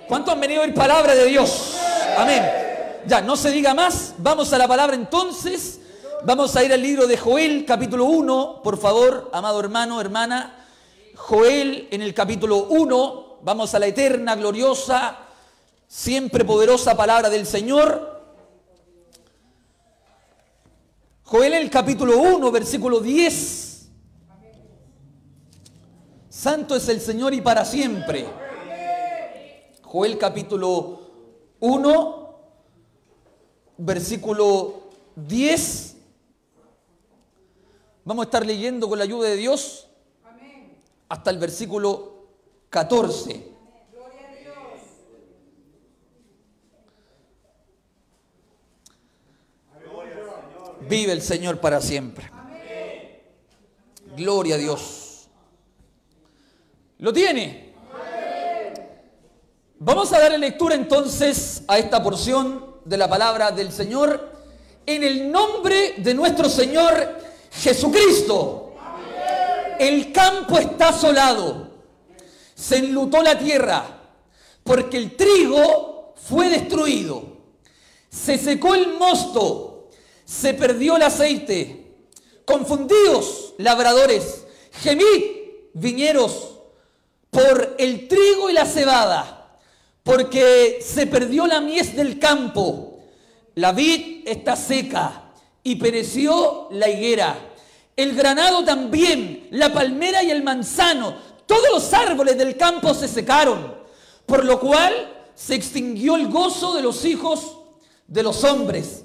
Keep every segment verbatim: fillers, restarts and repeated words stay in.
¿Cuántos han venido a oír palabra de Dios? Amén. Ya, no se diga más. Vamos a la palabra entonces. Vamos a ir al libro de Joel, capítulo uno. Por favor, amado hermano, hermana. Joel en el capítulo uno. Vamos a la eterna, gloriosa, siempre poderosa palabra del Señor. Joel en el capítulo uno, versículo diez. Santo es el Señor y para siempre. Joel capítulo uno, versículo diez. Vamos a estar leyendo con la ayuda de Dios hasta el versículo catorce. Gloria a Dios. Vive el Señor para siempre. Amén. Gloria a Dios. ¿Lo tiene? Amén. Vamos a darle lectura entonces a esta porción de la palabra del Señor en el nombre de nuestro Señor Jesucristo. Amén. El campo está asolado, se enlutó la tierra, porque el trigo fue destruido, se secó el mosto, se perdió el aceite. Confundidos labradores, gemid viñeros por el trigo y la cebada, porque se perdió la mies del campo. La vid está seca y pereció la higuera. El granado también, la palmera y el manzano, todos los árboles del campo se secaron, por lo cual se extinguió el gozo de los hijos de los hombres.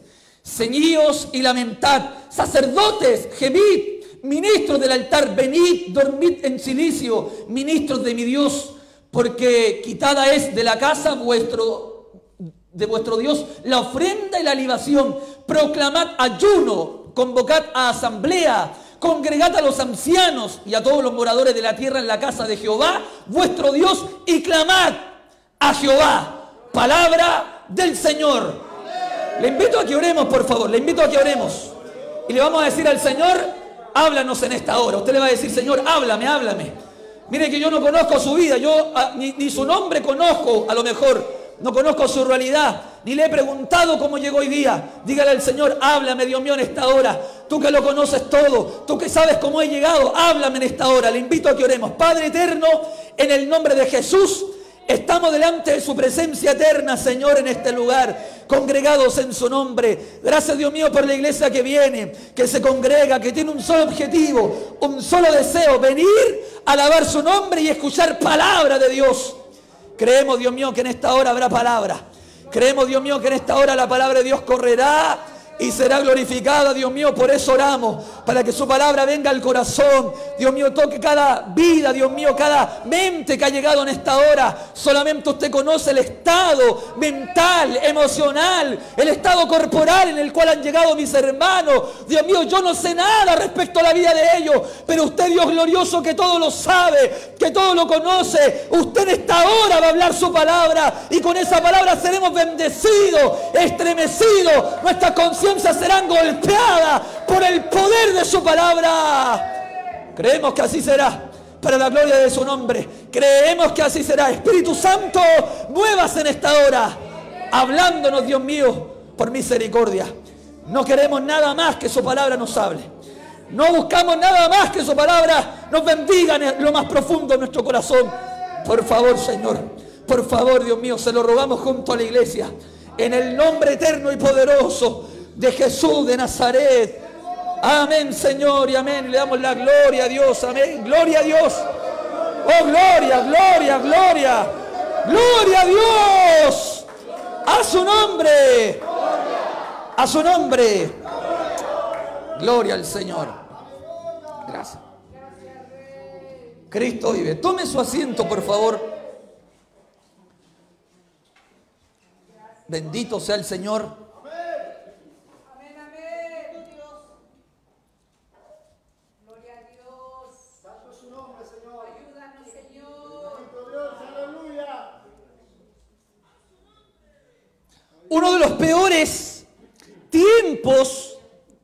Ceñíos y lamentad, sacerdotes, gemid, ministros del altar, venid, dormid en silicio, ministros de mi Dios, porque quitada es de la casa vuestro, de vuestro Dios la ofrenda y la libación. Proclamad ayuno, convocad a asamblea, congregad a los ancianos y a todos los moradores de la tierra en la casa de Jehová, vuestro Dios, y clamad a Jehová. Palabra del Señor. Le invito a que oremos, por favor, le invito a que oremos. Y le vamos a decir al Señor, háblanos en esta hora. Usted le va a decir, Señor, háblame, háblame. Mire que yo no conozco su vida, yo a, ni, ni su nombre conozco, a lo mejor. No conozco su realidad, ni le he preguntado cómo llegó hoy día. Dígale al Señor, háblame, Dios mío, en esta hora. Tú que lo conoces todo, tú que sabes cómo he llegado, háblame en esta hora. Le invito a que oremos. Padre eterno, en el nombre de Jesús, estamos delante de su presencia eterna, Señor, en este lugar, congregados en su nombre. Gracias, Dios mío, por la iglesia que viene, que se congrega, que tiene un solo objetivo, un solo deseo, venir a alabar su nombre y escuchar palabra de Dios. Creemos, Dios mío, que en esta hora habrá palabra. Creemos, Dios mío, que en esta hora la palabra de Dios correrá y será glorificada, Dios mío. Por eso oramos, para que su palabra venga al corazón. Dios mío, toque cada vida, Dios mío, cada mente que ha llegado en esta hora. Solamente usted conoce el estado mental, emocional, el estado corporal en el cual han llegado mis hermanos. Dios mío, yo no sé nada respecto a la vida de ellos, pero usted, Dios glorioso, que todo lo sabe, que todo lo conoce, usted en esta hora va a hablar su palabra, y con esa palabra seremos bendecidos, estremecidos. Nuestra conciencia serán golpeadas por el poder de su palabra. Creemos que así será, para la gloria de su nombre. Creemos que así será. Espíritu Santo, muevas en esta hora, hablándonos, Dios mío, por misericordia. No queremos nada más que su palabra nos hable. No buscamos nada más que su palabra nos bendiga en lo más profundo de nuestro corazón. Por favor, Señor, por favor, Dios mío, se lo rogamos junto a la iglesia, en el nombre eterno y poderoso de Jesús de Nazaret. Amén, Señor, y amén. Le damos la gloria a Dios, amén. Gloria a Dios. Oh, gloria, gloria, gloria. Gloria a Dios. A su nombre. A su nombre. Gloria al Señor. Gracias. Cristo vive. Tome su asiento, por favor. Bendito sea el Señor. Uno de los peores tiempos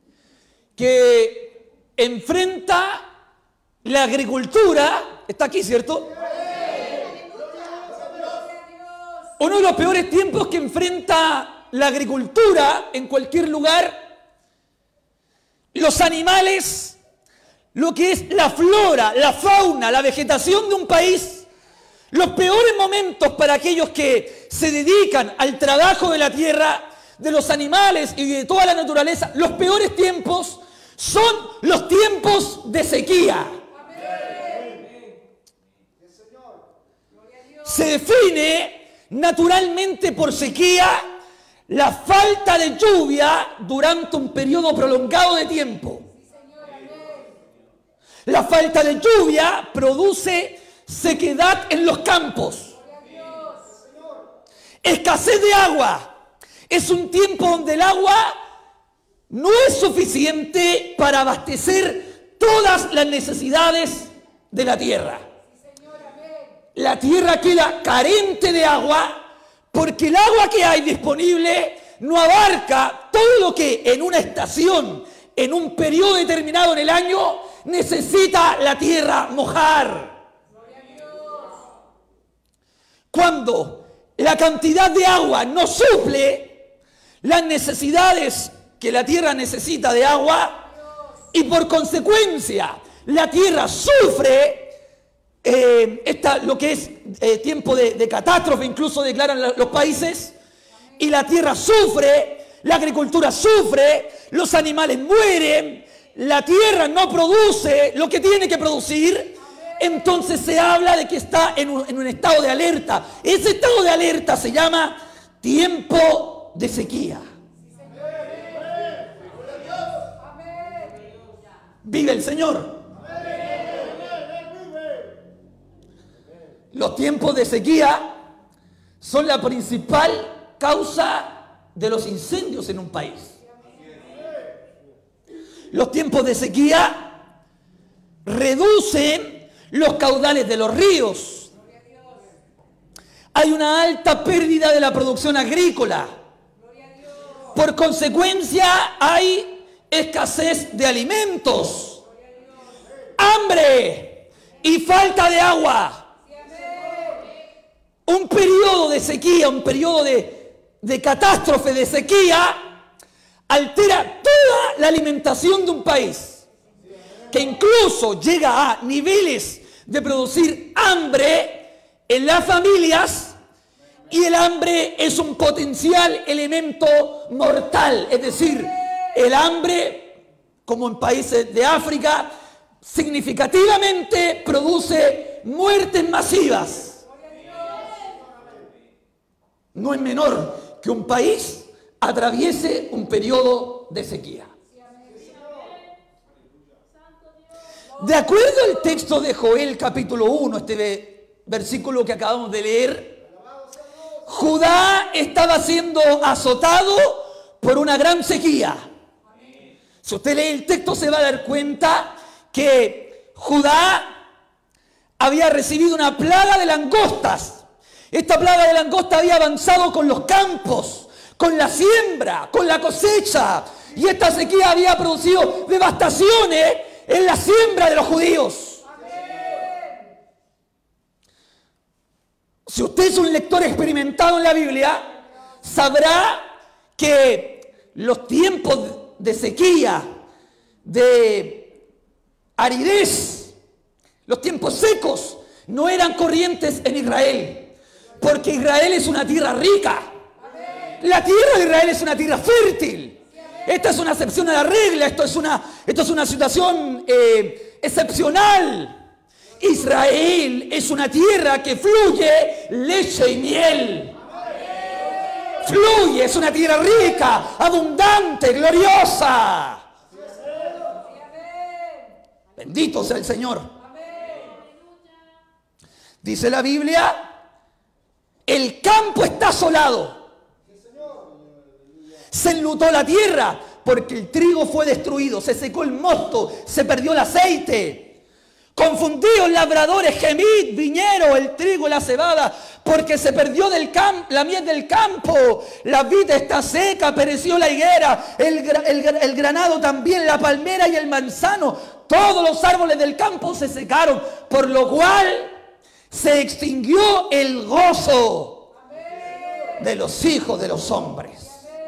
que enfrenta la agricultura, está aquí, ¿cierto? Uno de los peores tiempos que enfrenta la agricultura en cualquier lugar, los animales, lo que es la flora, la fauna, la vegetación de un país, los peores momentos para aquellos que se dedican al trabajo de la tierra, de los animales y de toda la naturaleza, los peores tiempos son los tiempos de sequía. Se define naturalmente por sequía la falta de lluvia durante un periodo prolongado de tiempo. La falta de lluvia produce sequedad en los campos. Escasez de agua. Es un tiempo donde el agua no es suficiente para abastecer todas las necesidades de la tierra. La tierra queda carente de agua porque el agua que hay disponible no abarca todo lo que en una estación, en un periodo determinado en el año, necesita la tierra mojar. Cuando la cantidad de agua no suple las necesidades que la tierra necesita de agua y por consecuencia la tierra sufre Eh, esta, lo que es eh, tiempo de, de catástrofe, incluso declaran la, los países, y la tierra sufre, la agricultura sufre, los animales mueren, la tierra no produce lo que tiene que producir, entonces se habla de que está en un, en un estado de alerta. Ese estado de alerta se llama tiempo de sequía. Vive el Señor. Los tiempos de sequía son la principal causa de los incendios en un país. Los tiempos de sequía reducen los caudales de los ríos. Hay una alta pérdida de la producción agrícola. Por consecuencia, hay escasez de alimentos, hambre y falta de agua. Un periodo de sequía, un periodo de, de catástrofe, de sequía, altera toda la alimentación de un país, que incluso llega a niveles de producir hambre en las familias, y el hambre es un potencial elemento mortal, es decir, el hambre, como en países de África, significativamente produce muertes masivas. No es menor que un país atraviese un periodo de sequía. De acuerdo al texto de Joel capítulo uno, este versículo que acabamos de leer, Judá estaba siendo azotado por una gran sequía. Si usted lee el texto se va a dar cuenta que Judá había recibido una plaga de langostas. Esta plaga de langosta había avanzado con los campos, con la siembra, con la cosecha. Y esta sequía había producido devastaciones en la siembra de los judíos. Amén. Si usted es un lector experimentado en la Biblia, sabrá que los tiempos de sequía, de aridez, los tiempos secos, no eran corrientes en Israel. Porque Israel es una tierra rica. La tierra de Israel es una tierra fértil. Esta es una excepción a la regla. Esto es una, esto es una situación eh, excepcional. Israel es una tierra que fluye leche y miel. Fluye, es una tierra rica, abundante, gloriosa. Bendito sea el Señor. Dice la Biblia, el campo está asolado. Se enlutó la tierra porque el trigo fue destruido, se secó el mosto, se perdió el aceite. Confundidos labradores, gemid, viñeros, el trigo y la cebada, porque se perdió del campo, la miel del campo. La vid está seca, pereció la higuera, el, el, el granado también, la palmera y el manzano. Todos los árboles del campo se secaron, por lo cual se extinguió el gozo. Amén. de los hijos de los hombres.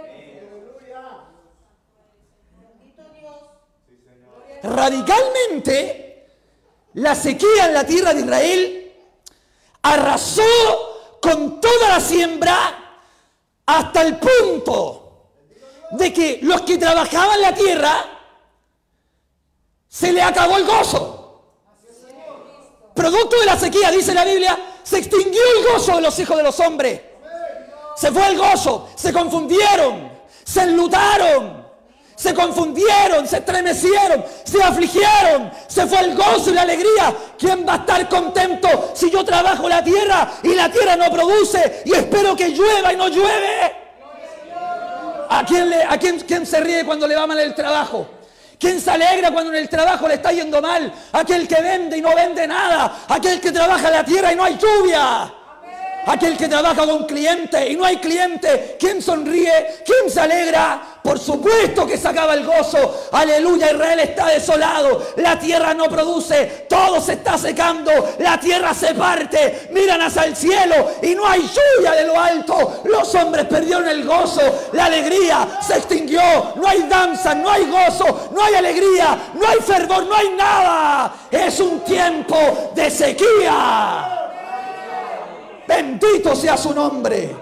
Radicalmente, la sequía en la tierra de Israel arrasó con toda la siembra hasta el punto de que los que trabajaban la tierra se le acabó el gozo. Producto de la sequía, dice la Biblia, se extinguió el gozo de los hijos de los hombres. Se fue el gozo, se confundieron, se enlutaron. Se confundieron, se estremecieron, se afligieron, se fue el gozo y la alegría. ¿Quién va a estar contento si yo trabajo la tierra y la tierra no produce y espero que llueva y no llueve? ¿A quién, le, a quién, quién se ríe cuando le va mal el trabajo? ¿Quién se alegra cuando en el trabajo le está yendo mal? Aquel que vende y no vende nada. Aquel que trabaja la tierra y no hay lluvia. Aquel que trabaja con cliente y no hay cliente. ¿Quién sonríe? ¿Quién se alegra? Por supuesto que se acaba el gozo. Aleluya, Israel está desolado. La tierra no produce. Todo se está secando. La tierra se parte. Miran hacia el cielo y no hay lluvia de lo alto. Los hombres perdieron el gozo. La alegría se extinguió. No hay danza, no hay gozo, no hay alegría, no hay fervor, no hay nada. Es un tiempo de sequía. Bendito sea su nombre.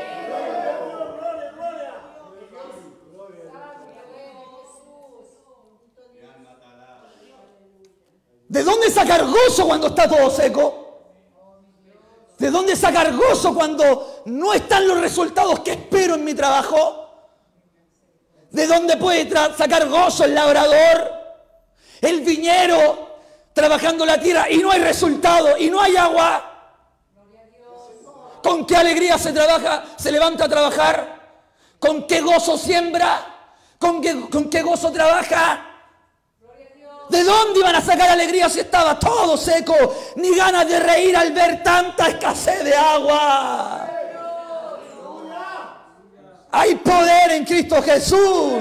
¿De dónde sacar gozo cuando está todo seco? ¿De dónde sacar gozo cuando no están los resultados que espero en mi trabajo? ¿De dónde puede sacar gozo el labrador, el viñero, trabajando la tierra y no hay resultado y no hay agua? ¿Con qué alegría se trabaja, se levanta a trabajar? ¿Con qué gozo siembra? ¿Con qué, con qué gozo trabaja? ¿De dónde iban a sacar alegría si estaba todo seco? Ni ganas de reír al ver tanta escasez de agua. Hay poder en Cristo Jesús.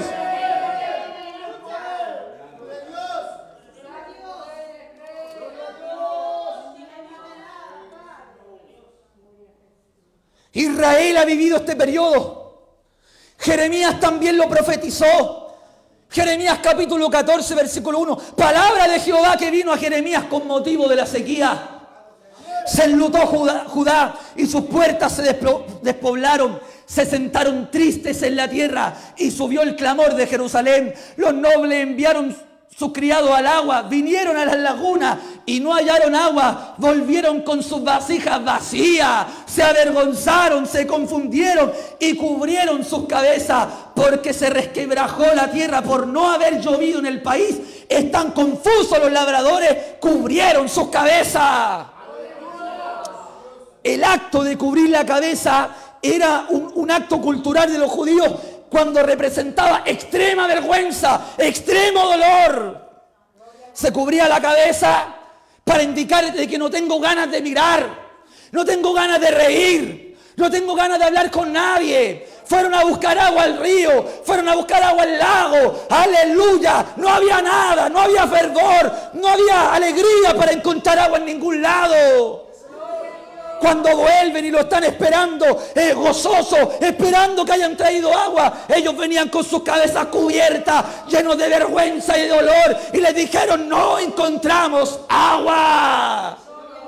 Israel ha vivido este periodo. Jeremías también lo profetizó. Jeremías capítulo catorce, versículo uno. Palabra de Jehová que vino a Jeremías con motivo de la sequía. Se enlutó Judá, Judá y sus puertas se despoblaron. Se sentaron tristes en la tierra y subió el clamor de Jerusalén. Los nobles enviaron sus criados al agua, vinieron a las lagunas y no hallaron agua, volvieron con sus vasijas vacías, se avergonzaron, se confundieron y cubrieron sus cabezas, porque se resquebrajó la tierra por no haber llovido en el país. Están confusos los labradores, cubrieron sus cabezas. El acto de cubrir la cabeza era un, un acto cultural de los judíos, cuando representaba extrema vergüenza, extremo dolor. Se cubría la cabeza para indicar de que no tengo ganas de mirar, no tengo ganas de reír, no tengo ganas de hablar con nadie. Fueron a buscar agua al río, fueron a buscar agua al lago, aleluya. No había nada, no había fervor, no había alegría para encontrar agua en ningún lado. Cuando vuelven y lo están esperando, eh, gozoso, esperando que hayan traído agua, ellos venían con sus cabezas cubiertas, llenos de vergüenza y de dolor, y les dijeron: no encontramos agua.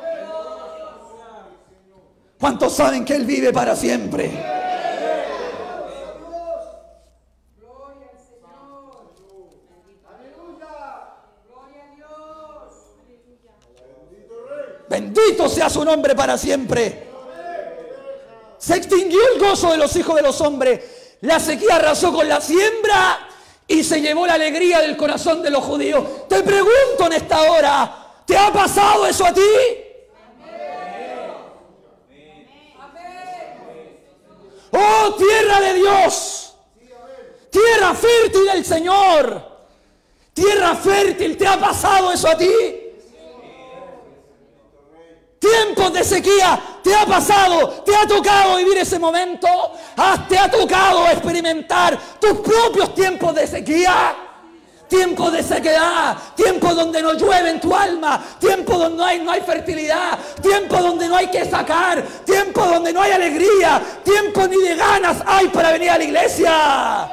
¿Cuántos saben que Él vive para siempre? Gloria al Señor. Aleluya. Gloria a Dios. Bendito sea su nombre para siempre. Se extinguió el gozo de los hijos de los hombres. La sequía arrasó con la siembra y se llevó la alegría del corazón de los judíos. Te pregunto en esta hora, ¿te ha pasado eso a ti? Oh, tierra de Dios, tierra fértil del Señor, tierra fértil, ¿te ha pasado eso a ti? Tiempos de sequía, ¿te ha pasado? ¿Te ha tocado vivir ese momento? ¿Te ha tocado experimentar tus propios tiempos de sequía? tiempos de sequedad, tiempos donde no llueve en tu alma, tiempos donde no hay, no hay fertilidad, tiempos donde no hay que sacar, tiempos donde no hay alegría, tiempos ni de ganas hay para venir a la iglesia.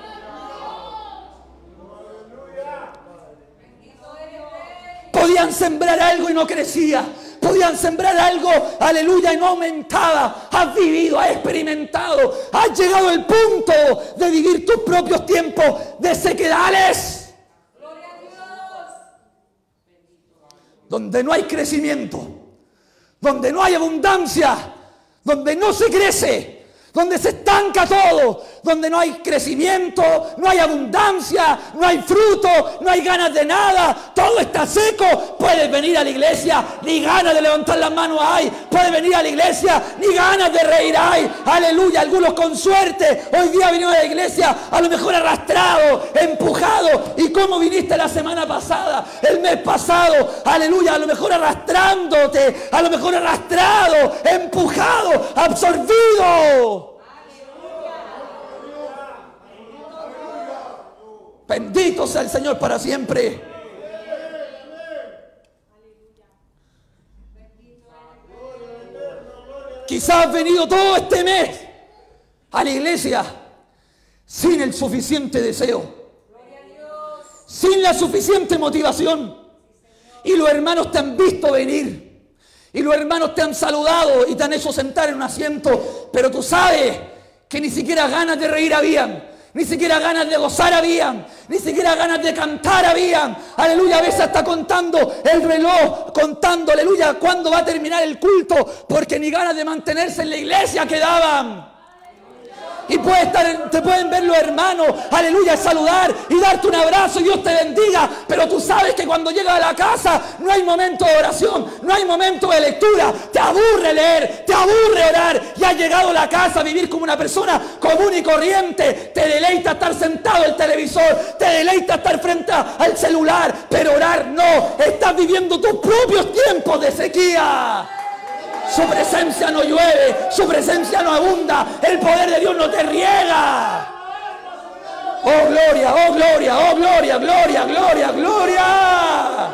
Podían sembrar algo y no crecía. Podían sembrar algo, aleluya, y no aumentaba. Has vivido, has experimentado, has llegado al punto de vivir tus propios tiempos de sequedales. Gloria a Dios. Donde no hay crecimiento, donde no hay abundancia, donde no se crece, donde se estanca todo, donde no hay crecimiento, no hay abundancia, no hay fruto, no hay ganas de nada, todo está seco. Puedes venir a la iglesia, ni ganas de levantar las manos hay. Puedes venir a la iglesia, ni ganas de reír hay. Aleluya, algunos con suerte hoy día vinieron a la iglesia, a lo mejor arrastrado, empujado. ¿Y cómo viniste la semana pasada, el mes pasado? Aleluya, a lo mejor arrastrándote, a lo mejor arrastrado, empujado, absorbido. Bendito sea el Señor para siempre. Quizás has venido todo este mes a la iglesia sin el suficiente deseo, sin la suficiente motivación. Y los hermanos te han visto venir, y los hermanos te han saludado y te han hecho sentar en un asiento, pero tú sabes que ni siquiera ganas de reír habían. Ni siquiera ganas de gozar habían, ni siquiera ganas de cantar habían. Aleluya, a veces está contando el reloj, contando, aleluya, cuándo va a terminar el culto, porque ni ganas de mantenerse en la iglesia quedaban. Y puede estar, te pueden ver los hermanos, aleluya, saludar y darte un abrazo, Dios te bendiga, pero tú sabes que cuando llegas a la casa no hay momento de oración, no hay momento de lectura, te aburre leer, te aburre orar, y has llegado a la casa a vivir como una persona común y corriente. Te deleita estar sentado en el televisor, te deleita estar frente al celular, pero orar no. Estás viviendo tus propios tiempos de sequía. Su presencia no llueve, su presencia no abunda, el poder de Dios no te riega. Oh gloria, oh gloria, oh gloria, gloria, gloria, gloria.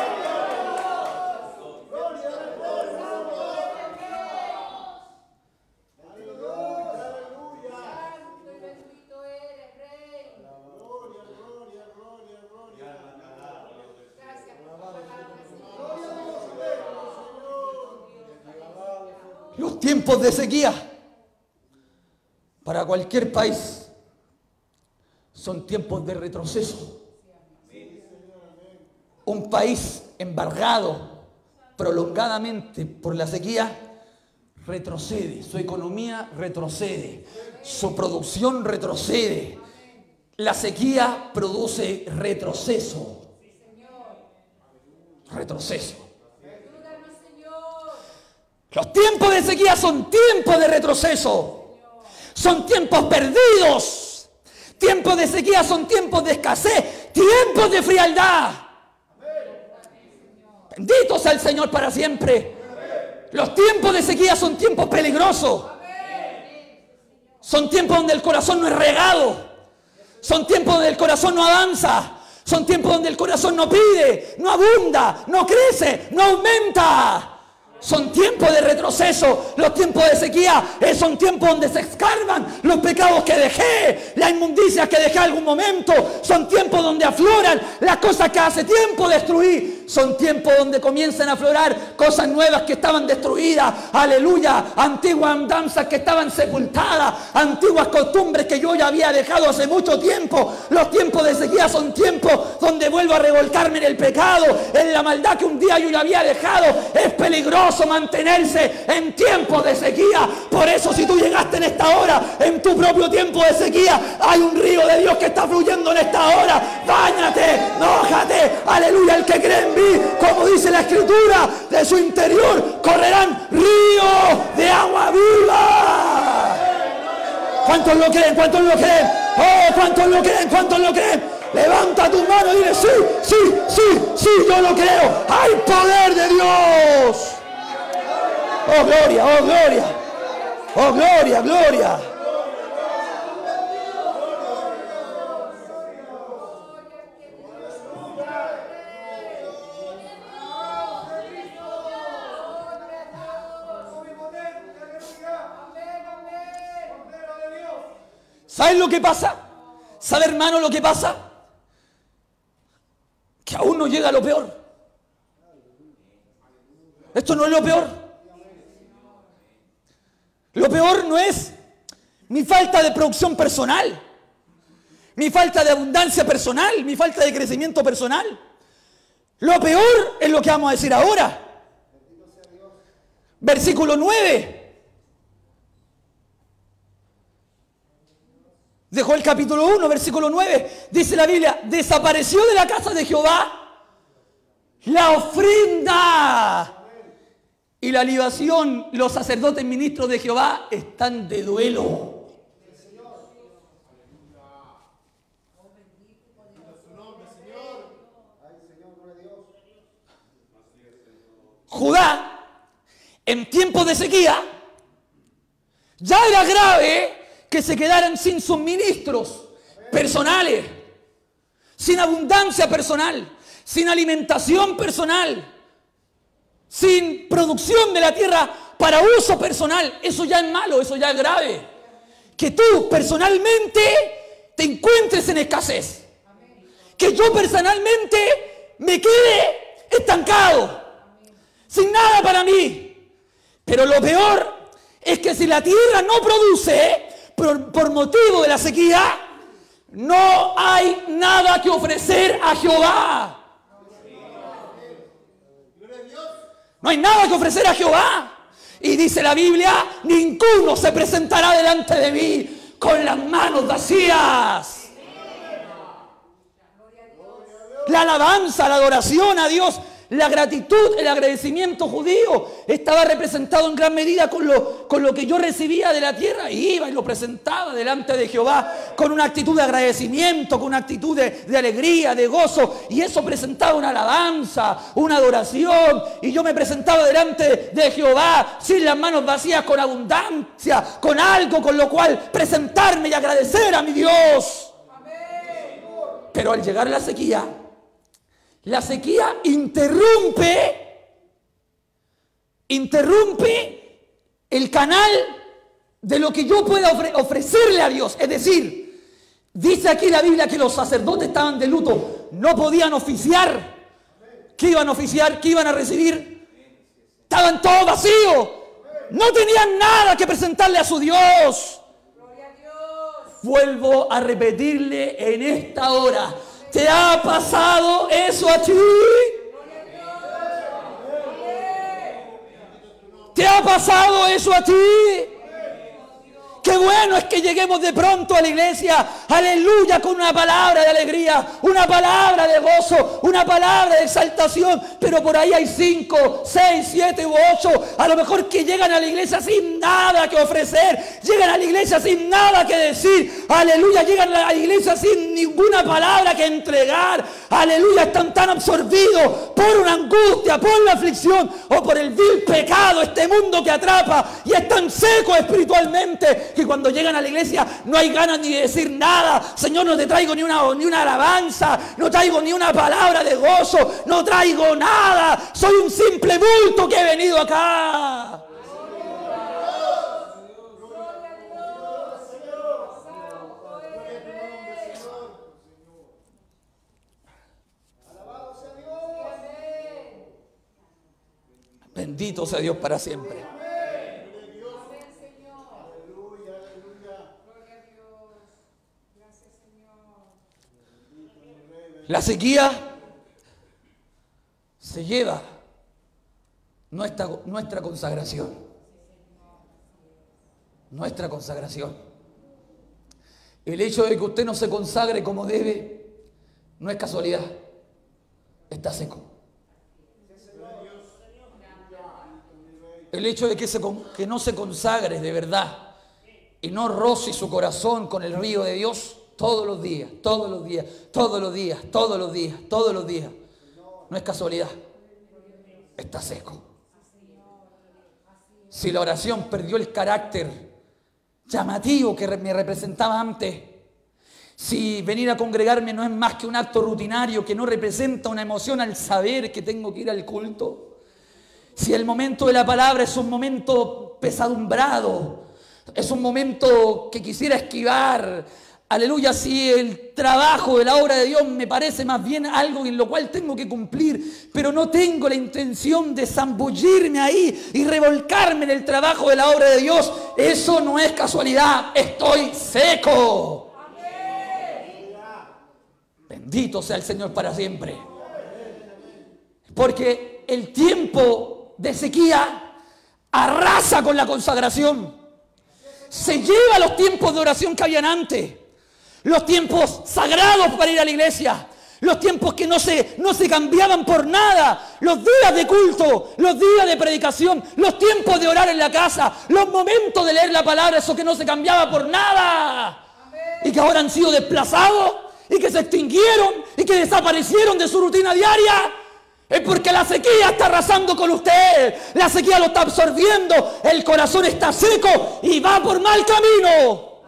Los tiempos de sequía para cualquier país son tiempos de retroceso. Un país embargado prolongadamente por la sequía retrocede, su economía retrocede, su producción retrocede. La sequía produce retroceso. Retroceso. Los tiempos de sequía son tiempos de retroceso, son tiempos perdidos. Tiempos de sequía son tiempos de escasez, tiempos de frialdad. Bendito sea el Señor para siempre. Los tiempos de sequía son tiempos peligrosos. Son tiempos donde el corazón no es regado. Son tiempos donde el corazón no avanza. Son tiempos donde el corazón no pide, no abunda, no crece, no aumenta. Son tiempos de retroceso. Los tiempos de sequía son tiempos donde se escarban los pecados que dejé, las inmundicias que dejé algún momento. Son tiempos donde afloran las cosas que hace tiempo destruí. Son tiempos donde comienzan a aflorar cosas nuevas que estaban destruidas. Aleluya. Antiguas andanzas que estaban sepultadas, antiguas costumbres que yo ya había dejado hace mucho tiempo. Los tiempos de sequía son tiempos donde vuelvo a revolcarme en el pecado, en la maldad que un día yo ya había dejado. Es peligroso mantenerse en tiempos de sequía. Por eso, si tú llegaste en esta hora, en tu propio tiempo de sequía, hay un río de Dios que está fluyendo en esta hora. Báñate, mójate, aleluya. El que cree en mí, como dice la escritura, de su interior correrán ríos de agua viva. ¿Cuántos lo creen? ¿Cuántos lo creen? Oh, ¿cuántos lo creen? ¿Cuántos lo creen? Levanta tu mano y dile: sí, sí, sí, sí, yo lo creo. Hay poder de Dios. Oh, gloria, oh, gloria. Oh, gloria, gloria. ¿Sabes lo que pasa? ¿Sabe, hermano, lo que pasa? Que aún no llega a lo peor. Esto no es lo peor. Lo peor no es mi falta de producción personal, mi falta de abundancia personal, mi falta de crecimiento personal. Lo peor es lo que vamos a decir ahora. Versículo nueve. Dejó el capítulo uno, versículo nueve. Dice la Biblia, desapareció de la casa de Jehová la ofrenda y la libación. Los sacerdotes ministros de Jehová están de duelo. Judá, en tiempos de sequía, ya era grave que se quedaran sin suministros personales, sin abundancia personal, sin alimentación personal, sin producción de la tierra para uso personal. Eso ya es malo, eso ya es grave. Que tú personalmente te encuentres en escasez. Que yo personalmente me quede estancado, sin nada para mí. Pero lo peor es que si la tierra no produce, por, por motivo de la sequía, no hay nada que ofrecer a Jehová. No hay nada que ofrecer a Jehová. Y dice la Biblia, ninguno se presentará delante de mí con las manos vacías. La alabanza, la adoración a Dios, la gratitud, el agradecimiento judío estaba representado en gran medida con lo, con lo que yo recibía de la tierra. Iba y lo presentaba delante de Jehová con una actitud de agradecimiento, con una actitud de, de alegría, de gozo. Y eso presentaba una alabanza, una adoración. Y yo me presentaba delante de Jehová sin las manos vacías, con abundancia, con algo con lo cual presentarme y agradecer a mi Dios. Pero al llegar la sequía, la sequía interrumpe, interrumpe el canal de lo que yo pueda ofre- ofrecerle a Dios. Es decir, dice aquí la Biblia que los sacerdotes estaban de luto, no podían oficiar. ¿Qué iban a oficiar? ¿Qué iban a recibir? Estaban todos vacíos. No tenían nada que presentarle a su Dios. Vuelvo a repetirle en esta hora. ¿Te ha pasado eso a ti? ¿Te ha pasado eso a ti? Qué bueno es que lleguemos de pronto a la iglesia, aleluya, con una palabra de alegría, una palabra de gozo, una palabra de exaltación, pero por ahí hay cinco, seis, siete u ocho, a lo mejor que llegan a la iglesia sin nada que ofrecer, llegan a la iglesia sin nada que decir, aleluya, llegan a la iglesia sin ninguna palabra que entregar, aleluya, están tan absorbidos por una angustia, por la aflicción o por el vil pecado, este mundo que atrapa, y están secos espiritualmente, que cuando llegan a la iglesia no hay ganas ni de decir nada. Señor, no te traigo ni una, ni una alabanza, no traigo ni una palabra de gozo, no traigo nada, soy un simple bulto que he venido acá. Bendito sea Dios para siempre. La sequía se lleva nuestra, nuestra consagración. Nuestra consagración. El hecho de que usted no se consagre como debe no es casualidad. Está seco. El hecho de que, se, que no se consagre de verdad y no roce su corazón con el río de Dios todos los días, todos los días, todos los días, todos los días, todos los días. No es casualidad. Está seco. Si la oración perdió el carácter llamativo que me representaba antes, si venir a congregarme no es más que un acto rutinario que no representa una emoción al saber que tengo que ir al culto, si el momento de la palabra es un momento pesadumbrado, Es un momento que quisiera esquivar. Aleluya, si el trabajo de la obra de Dios me parece más bien algo en lo cual tengo que cumplir, pero no tengo la intención de zambullirme ahí y revolcarme en el trabajo de la obra de Dios, eso no es casualidad, estoy seco. Bendito sea el Señor para siempre. Porque el tiempo de sequía arrasa con la consagración. Se lleva los tiempos de oración que habían antes. Los tiempos sagrados para ir a la iglesia. Los tiempos que no se, no se cambiaban por nada. Los días de culto, los días de predicación, los tiempos de orar en la casa, los momentos de leer la palabra, eso que no se cambiaba por nada. Y que ahora han sido desplazados y que se extinguieron y que desaparecieron de su rutina diaria. Es porque la sequía está arrasando con usted. La sequía lo está absorbiendo. El corazón está seco y va por mal camino.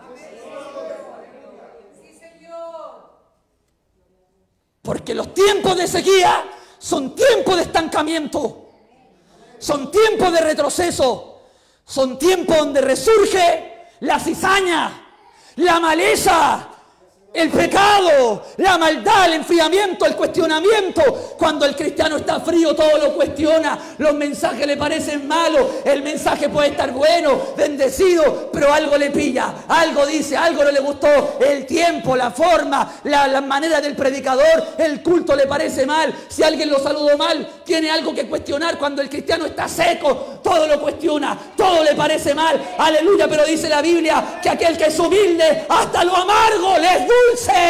Porque los tiempos de sequía son tiempos de estancamiento. Son tiempos de retroceso. Son tiempos donde resurge la cizaña, la maleza, el pecado, la maldad, el enfriamiento, el cuestionamiento. Cuando el cristiano está frío, todo lo cuestiona. Los mensajes le parecen malos. El mensaje puede estar bueno, bendecido, pero algo le pilla. Algo dice, algo no le gustó. El tiempo, la forma, la, la manera del predicador, el culto le parece mal. Si alguien lo saludó mal, tiene algo que cuestionar. Cuando el cristiano está seco, todo lo cuestiona, todo le parece mal. Aleluya, pero dice la Biblia que aquel que es humilde, hasta lo amargo le es dulce.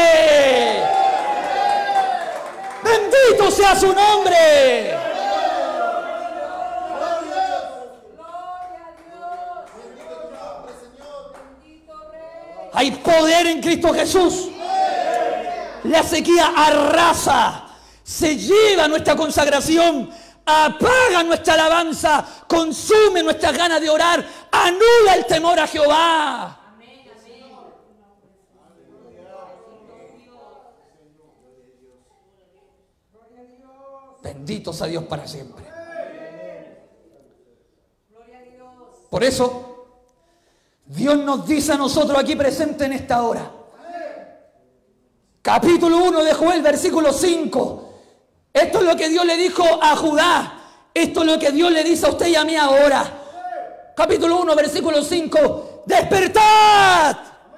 Bendito sea su nombre. Hay poder en Cristo Jesús. La sequía arrasa, se lleva nuestra consagración, apaga nuestra alabanza, consume nuestras ganas de orar, anula el temor a Jehová. Bendito sea Dios para siempre. Por eso, Dios nos dice a nosotros aquí presentes en esta hora. Capítulo uno de Joel, versículo cinco. Esto es lo que Dios le dijo a Judá. Esto es lo que Dios le dice a usted y a mí ahora. Capítulo uno, versículo cinco. Despertad.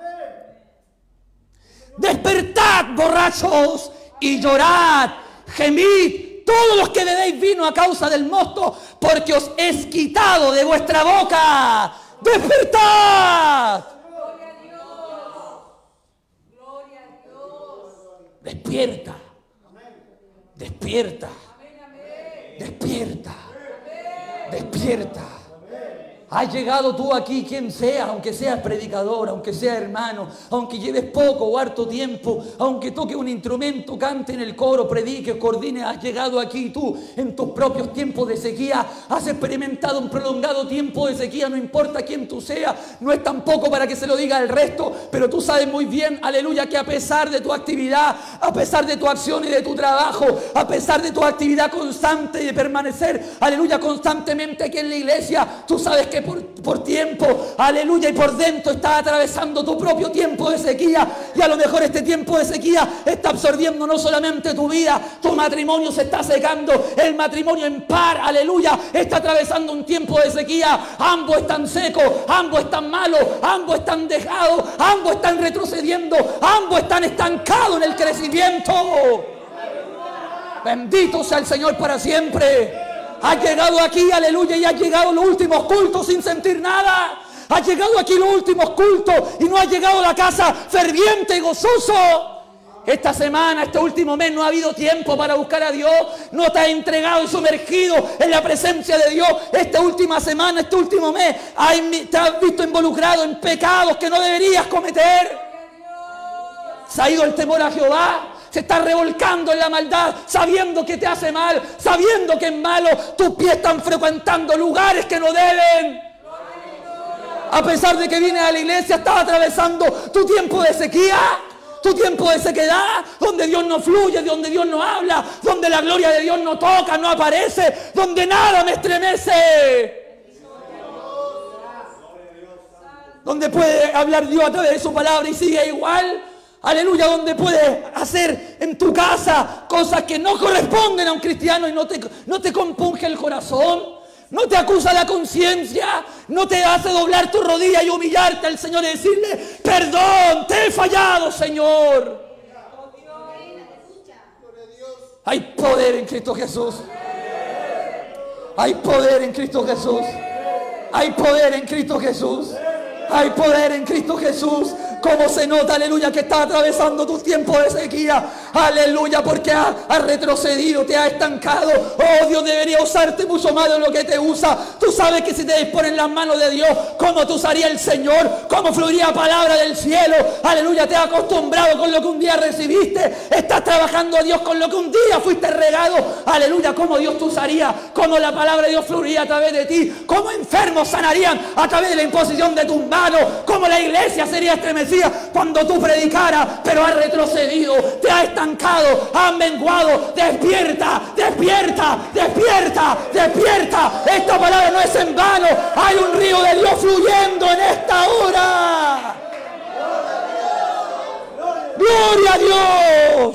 Despertad, borrachos, y llorad, gemid, todos los que bebéis vino a causa del mosto, porque os es quitado de vuestra boca. ¡Despertad! ¡Gloria a Dios! ¡Gloria a Dios! Despierta. Despierta. Despierta. Despierta. Has llegado tú aquí, quien sea, aunque seas predicador, aunque seas hermano, aunque lleves poco o harto tiempo, aunque toque un instrumento, cante en el coro, predique, coordine, has llegado aquí tú en tus propios tiempos de sequía, has experimentado un prolongado tiempo de sequía, no importa quién tú seas, no es tampoco para que se lo diga el resto, pero tú sabes muy bien, aleluya, que a pesar de tu actividad, a pesar de tu acción y de tu trabajo, a pesar de tu actividad constante y de permanecer, aleluya, constantemente aquí en la iglesia, tú sabes que Por, por tiempo, aleluya, y por dentro estás atravesando tu propio tiempo de sequía, y a lo mejor este tiempo de sequía está absorbiendo no solamente tu vida, tu matrimonio se está secando, el matrimonio en par, aleluya, está atravesando un tiempo de sequía, ambos están secos, ambos están malos, ambos están dejados, ambos están retrocediendo, ambos están estancados en el crecimiento. Bendito sea el Señor para siempre. Has llegado aquí, aleluya, y has llegado a los últimos cultos sin sentir nada. Has llegado aquí a los últimos cultos y no has llegado a la casa ferviente y gozoso. Esta semana, este último mes, no ha habido tiempo para buscar a Dios. No te has entregado y sumergido en la presencia de Dios. Esta última semana, este último mes, te has visto involucrado en pecados que no deberías cometer. Se ha ido el temor a Jehová. Se está revolcando en la maldad, sabiendo que te hace mal, sabiendo que es malo. Tus pies están frecuentando lugares que no deben. A pesar de que vienes a la iglesia, estás atravesando tu tiempo de sequía, tu tiempo de sequedad, donde Dios no fluye, donde Dios no habla, donde la gloria de Dios no toca, no aparece, donde nada me estremece. donde puede hablar Dios a través de su palabra y sigue igual. Aleluya, donde puedes hacer en tu casa cosas que no corresponden a un cristiano y no te, no te compunge el corazón. No te acusa la conciencia, no te hace doblar tu rodilla y humillarte al Señor y decirle, perdón, te he fallado, Señor. Hay poder en Cristo Jesús. Hay poder en Cristo Jesús. Hay poder en Cristo Jesús. Hay poder en Cristo Jesús. Cómo se nota, aleluya, que estás atravesando tu tiempo de sequía. Aleluya, porque has ha retrocedido, te ha estancado. Oh, Dios debería usarte mucho más de lo que te usa. Tú sabes que si te disponen las manos de Dios, cómo te usaría el Señor, cómo fluiría palabra del cielo. Aleluya, te has acostumbrado con lo que un día recibiste. Estás trabajando a Dios con lo que un día fuiste regado. Aleluya, cómo Dios te usaría, cómo la palabra de Dios fluiría a través de ti, cómo enfermos sanarían a través de la imposición de tus manos, cómo la iglesia sería estremecida cuando tú predicaras, pero has retrocedido, te has estancado, has menguado. Despierta, despierta, despierta, despierta. Esta palabra no es en vano. Hay un río de Dios fluyendo en esta hora. ¡Gloria a Dios!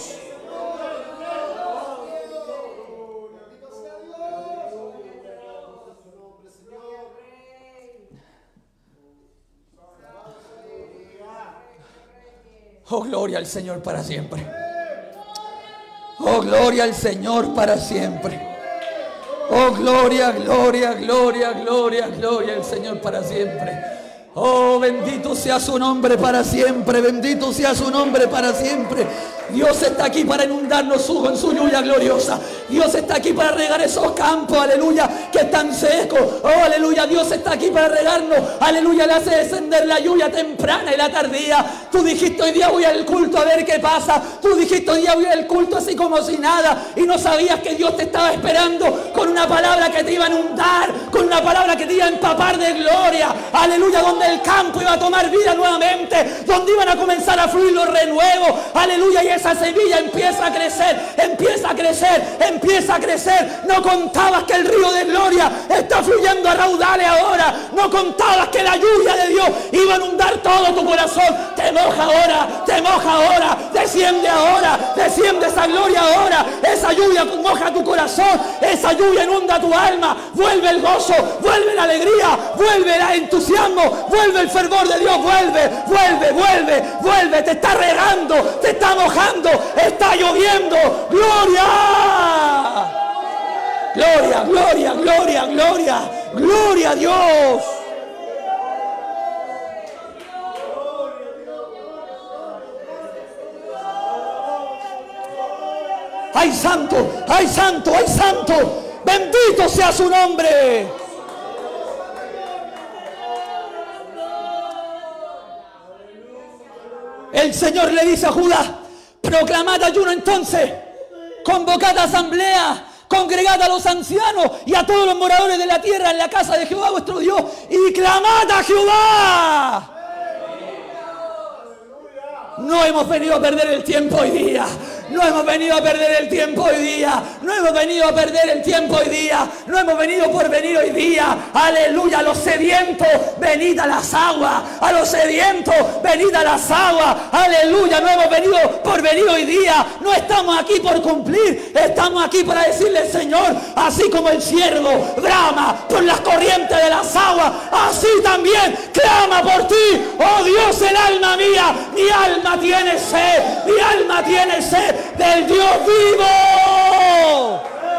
Oh, gloria al Señor para siempre. Oh, gloria al Señor para siempre. Oh, gloria, gloria, gloria, gloria, gloria al Señor para siempre. Oh, bendito sea su nombre para siempre. Bendito sea su nombre para siempre. Dios está aquí para inundarnos su, con su lluvia gloriosa. Dios está aquí para regar esos campos, aleluya, que están secos. Oh, aleluya, Dios está aquí para regarnos. Aleluya, le hace descender la lluvia temprana y la tardía. Tú dijiste, hoy día voy al culto a ver qué pasa. Tú dijiste, hoy día voy al culto así como si nada. Y no sabías que Dios te estaba esperando con una palabra que te iba a inundar, con una palabra que te iba a empapar de gloria. Aleluya, donde el campo iba a tomar vida nuevamente, donde iban a comenzar a fluir los renuevos. Aleluya, y esa semilla empieza a crecer, empieza a crecer, empieza a crecer. No contabas que el río de gloria está fluyendo a raudales ahora. No contabas que la lluvia de Dios iba a inundar todo tu corazón. Te moja ahora, te moja ahora, desciende ahora, desciende esa gloria ahora. Esa lluvia moja tu corazón, esa lluvia inunda tu alma. Vuelve el gozo, vuelve la alegría, vuelve el entusiasmo, vuelve el fervor de Dios, vuelve, vuelve, vuelve, vuelve. Te está regando, te está mojando, está lloviendo. ¡Gloria! Gloria, gloria, gloria, gloria, gloria a Dios. ¡Ay, santo! ¡Ay, santo! ¡Ay, santo! ¡Bendito sea su nombre! El Señor le dice a Judas, proclamad ayuno entonces, convocad asamblea, congregad a los ancianos y a todos los moradores de la tierra en la casa de Jehová vuestro Dios y clamad a Jehová. No hemos venido a perder el tiempo hoy día. No hemos venido a perder el tiempo hoy día. No hemos venido a perder el tiempo hoy día. No hemos venido por venir hoy día. Aleluya. A los sedientos, venid a las aguas. A los sedientos, venid a las aguas. Aleluya. No hemos venido por venir hoy día. No estamos aquí por cumplir. Estamos aquí para decirle, Señor, así como el ciervo brama por las corrientes de las aguas, así también clama por ti. Oh Dios, el alma mía. Mi alma tiene sed. Mi alma tiene sed del Dios vivo.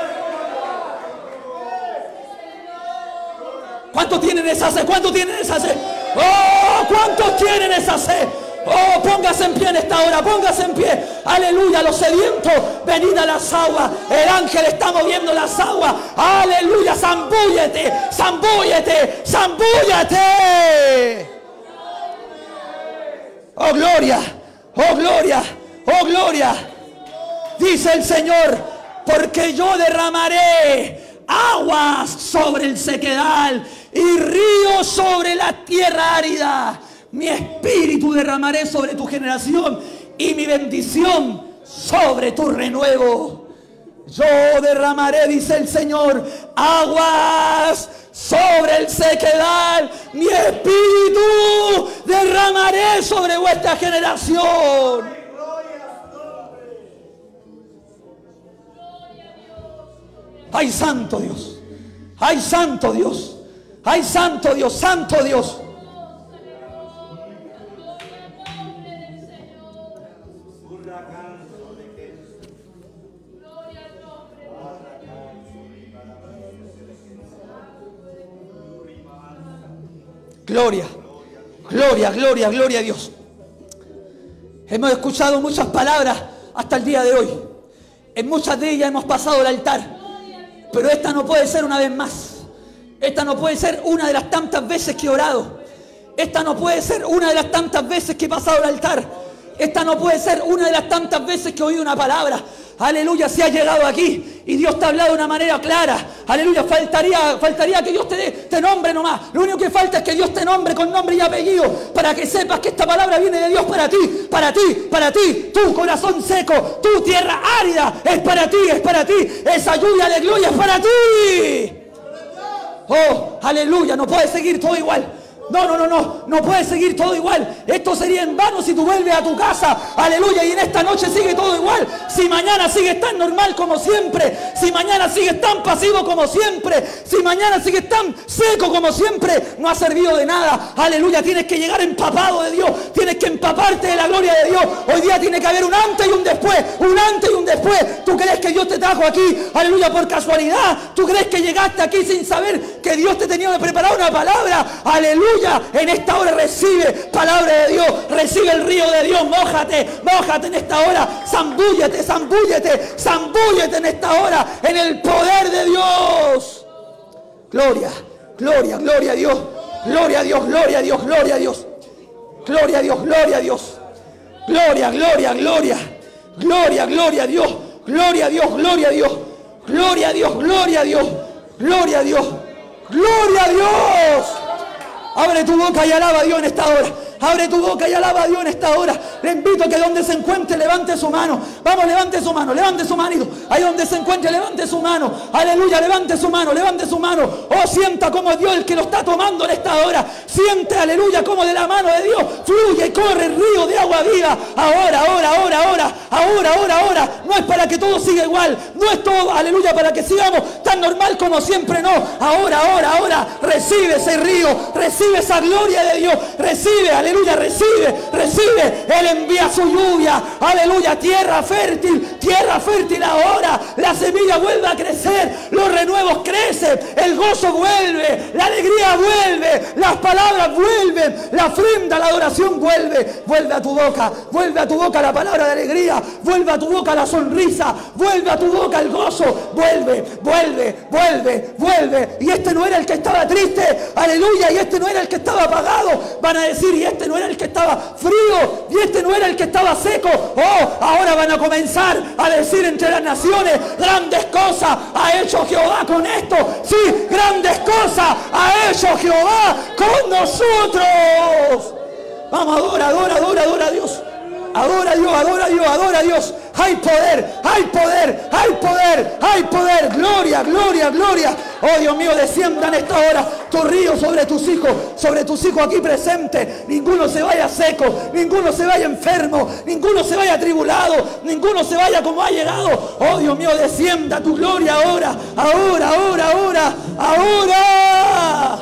¿Cuántos tienen esa sed? ¿Cuántos tienen esa sed? Oh, ¿cuántos tienen esa sed? Oh, póngase en pie en esta hora, póngase en pie. Aleluya, los sedientos, venid a las aguas. El ángel está moviendo las aguas. Aleluya, zambúllete, zambúllete, zambúllete. Oh, gloria, oh, gloria, oh, gloria. Dice el Señor, porque yo derramaré aguas sobre el sequedal y ríos sobre la tierra árida. Mi espíritu derramaré sobre tu generación y mi bendición sobre tu renuevo. Yo derramaré, dice el Señor, aguas sobre el sequedal, mi espíritu derramaré sobre vuestra generación. ¡Ay, santo Dios! ¡Ay, santo Dios! ¡Ay, santo Dios! ¡Santo Dios! Gloria, gloria, gloria, gloria a Dios. Hemos escuchado muchas palabras hasta el día de hoy. En muchas de ellas hemos pasado el altar. Pero esta no puede ser una vez más. Esta no puede ser una de las tantas veces que he orado. Esta no puede ser una de las tantas veces que he pasado el altar. Esta no puede ser una de las tantas veces que he oído una palabra. Aleluya, si has llegado aquí y Dios te ha hablado de una manera clara. Aleluya, faltaría, faltaría que Dios te, dé, te nombre nomás. Lo único que falta es que Dios te nombre con nombre y apellido, para que sepas que esta palabra viene de Dios para ti, para ti, para ti. Tu corazón seco, tu tierra árida, es para ti, es para ti. Esa lluvia de gloria es para ti. Oh, aleluya, no puedes seguir todo igual. No, no, no, no, no puede seguir todo igual. Esto sería en vano si tú vuelves a tu casa. Aleluya, y en esta noche sigue todo igual. Si mañana sigues tan normal como siempre. Si mañana sigues tan pasivo como siempre. Si mañana sigues tan seco como siempre. No ha servido de nada. Aleluya, tienes que llegar empapado de Dios. Tienes que empaparte de la gloria de Dios. Hoy día tiene que haber un antes y un después. Un antes y un después. ¿Tú crees que Dios te trajo aquí? Aleluya, por casualidad. ¿Tú crees que llegaste aquí sin saber que Dios te tenía preparado una palabra? Aleluya. En esta hora recibe palabra de Dios, recibe el río de Dios, mójate, mójate en esta hora, zambúllete, zambúllete, zambúllete en esta hora, en el poder de Dios. Gloria, gloria, gloria a Dios, gloria a Dios, gloria a Dios, gloria a Dios, gloria a Dios, gloria a Dios, gloria, gloria, gloria, gloria, gloria a Dios, gloria a Dios, gloria a Dios, gloria a Dios, gloria a Dios, gloria a Dios, gloria a Dios. Abre tu boca y alaba a Dios en esta hora. Abre tu boca y alaba a Dios en esta hora. Le invito a que donde se encuentre levante su mano. Vamos, levante su mano, levante su manito. Ahí donde se encuentre levante su mano. Aleluya, levante su mano, levante su mano. Oh, sienta como es Dios el que lo está tomando en esta hora. Siente, aleluya, como de la mano de Dios fluye y corre el río de agua viva. Ahora, ahora, ahora, ahora, ahora, ahora, ahora. No es para que todo siga igual. No es todo, aleluya, para que sigamos tan normal como siempre, no. Ahora, ahora, ahora. Recibe ese río, recibe esa gloria de Dios. Recibe, aleluya. Aleluya, recibe, recibe. Él envía su lluvia. Aleluya, tierra fértil, tierra fértil ahora. La semilla vuelve a crecer, los renuevos crecen, el gozo vuelve, la alegría vuelve, las palabras vuelven, la ofrenda, la adoración vuelve. Vuelve a tu boca, vuelve a tu boca la palabra de alegría, vuelve a tu boca la sonrisa, vuelve a tu boca el gozo, vuelve, vuelve, vuelve, vuelve. Y este no era el que estaba triste, aleluya, y este no era el que estaba apagado. Van a decir, y este no era el que estaba frío, y este no era el que estaba seco. Oh, ahora van a comenzar a decir entre las naciones, grandes cosas ha hecho Jehová con esto. Sí, grandes cosas ha hecho Jehová con nosotros. Vamos, adora, adora, adora, adora a Dios. Adora a Dios, adora a Dios, adora a Dios. Hay poder, hay poder, hay poder, hay poder. Gloria, gloria, gloria. Oh Dios mío, descienda en esta hora tu río sobre tus hijos, sobre tus hijos aquí presentes. Ninguno se vaya seco, ninguno se vaya enfermo, ninguno se vaya atribulado, ninguno se vaya como ha llegado. Oh Dios mío, descienda tu gloria ahora, ahora, ahora, ahora, ahora.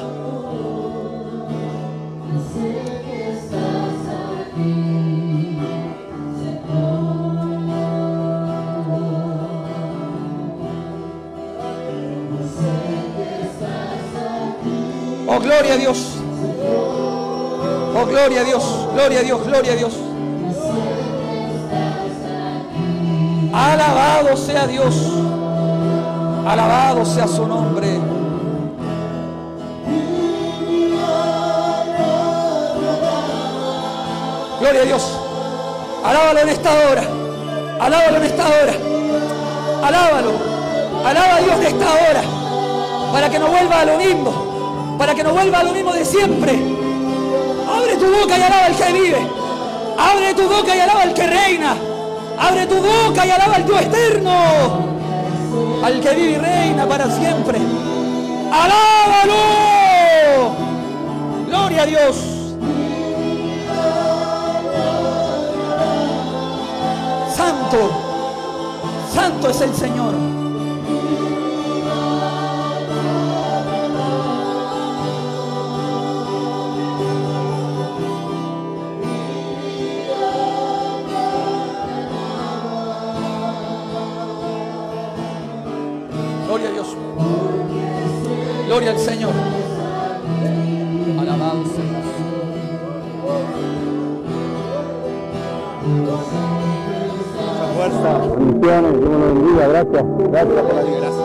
Oh, gloria a Dios. Oh, gloria a Dios. Gloria a Dios, gloria a Dios. Alabado sea Dios. Alabado sea su nombre. Gloria a Dios. Alábalo en esta hora. Alábalo en esta hora. Alábalo. Alaba a Dios en esta hora. Para que no vuelva a lo mismo. Para que no vuelva a lo mismo de siempre. Abre tu boca y alaba al que vive. Abre tu boca y alaba al que reina. Abre tu boca y alaba al Dios eterno, al que vive y reina para siempre. ¡Alábalo! a Dios. Santo, santo es el Señor. Gloria a Dios. Gloria al Señor. Alabanza. Fuerza, bendiciones, Dios me lo bendiga, gracias, gracias por la liberación.